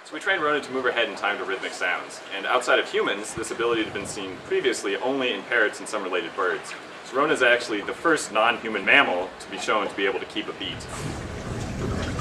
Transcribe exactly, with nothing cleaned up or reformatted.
So we trained Rona to move her head in time to rhythmic sounds, and outside of humans, this ability had been seen previously only in parrots and some related birds. So Rona is actually the first non-human mammal to be shown to be able to keep a beat.